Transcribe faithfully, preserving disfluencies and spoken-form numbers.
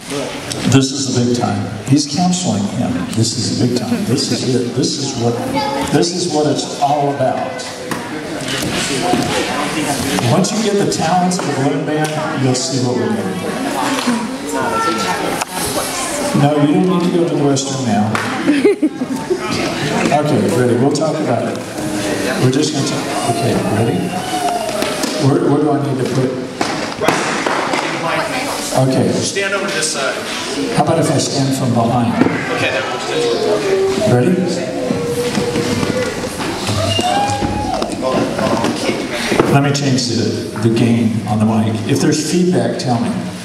This is the big time. He's counseling him. This is the big time. This is it. This is what. This is what it's all about. Once you get the talents of the balloon band, you'll see what we're doing. No, you don't need to go to the restroom now. Okay, ready? We'll talk about it. We're just going to talk. Okay, ready? Where, where do I need to put? Okay. Stand over to this side. How about if I stand from behind? Okay, there. Ready? Let me change the, the gain on the mic. If there's feedback, tell me.